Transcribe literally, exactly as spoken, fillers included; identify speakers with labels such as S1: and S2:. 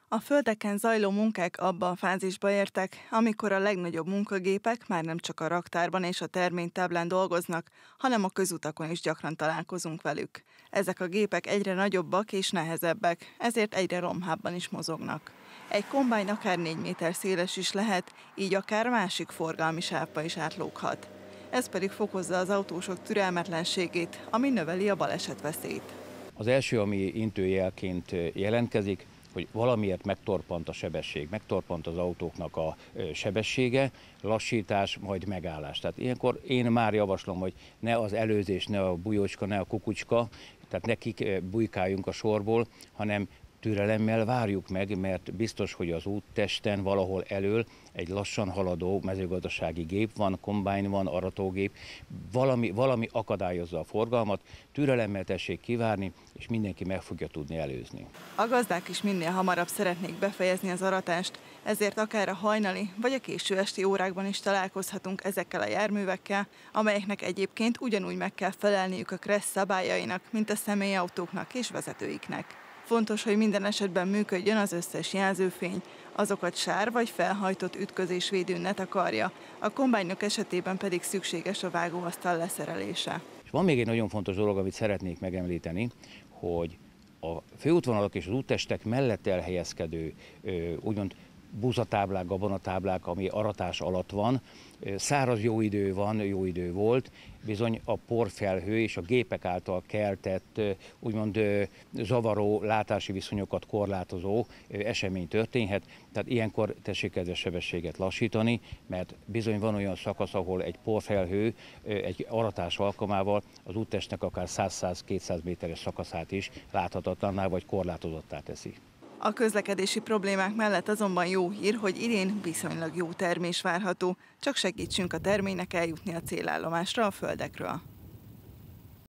S1: A földeken zajló munkák abban a fázisba értek, amikor a legnagyobb munkagépek már nem csak a raktárban és a terménytáblán dolgoznak, hanem a közutakon is gyakran találkozunk velük. Ezek a gépek egyre nagyobbak és nehezebbek, ezért egyre romhábban is mozognak. Egy kombájn akár négy méter széles is lehet, így akár másik forgalmi sávba is átlóghat. Ez pedig fokozza az autósok türelmetlenségét, ami növeli a balesetveszélyt.
S2: Az első, ami intőjelként jelentkezik, hogy valamiért megtorpant a sebesség, megtorpant az autóknak a sebessége, lassítás, majd megállás. Tehát ilyenkor én már javaslom, hogy ne az előzés, ne a bujócska, ne a kukucska, tehát nekik bujkáljunk a sorból, hanem türelemmel várjuk meg, mert biztos, hogy az úttesten valahol elől egy lassan haladó mezőgazdasági gép van, kombájn van, aratógép, valami, valami akadályozza a forgalmat, türelemmel tessék kivárni, és mindenki meg fogja tudni előzni.
S1: A gazdák is minél hamarabb szeretnék befejezni az aratást, ezért akár a hajnali vagy a késő esti órákban is találkozhatunk ezekkel a járművekkel, amelyeknek egyébként ugyanúgy meg kell felelniük a kressz szabályainak, mint a személyautóknak és vezetőiknek. Fontos, hogy minden esetben működjön az összes jelzőfény, azokat sár vagy felhajtott ütközésvédő ne takarja, a kombájnok esetében pedig szükséges a vágóasztal leszerelése.
S2: És van még egy nagyon fontos dolog, amit szeretnék megemlíteni, hogy a főútvonalak és az úttestek mellett elhelyezkedő úgymond búzatáblák, gabonatáblák, ami aratás alatt van, száraz jó idő van, jó idő volt, bizony a porfelhő és a gépek által keltett, úgymond zavaró látási viszonyokat korlátozó esemény történhet. Tehát ilyenkor tessék ezzel sebességet lassítani, mert bizony van olyan szakasz, ahol egy porfelhő egy aratás alkalmával az úttestnek akár száz-száz-kétszáz méteres szakaszát is láthatatlanná vagy korlátozottá teszi.
S1: A közlekedési problémák mellett azonban jó hír, hogy idén viszonylag jó termés várható, csak segítsünk a terménynek eljutni a célállomásra a földekről.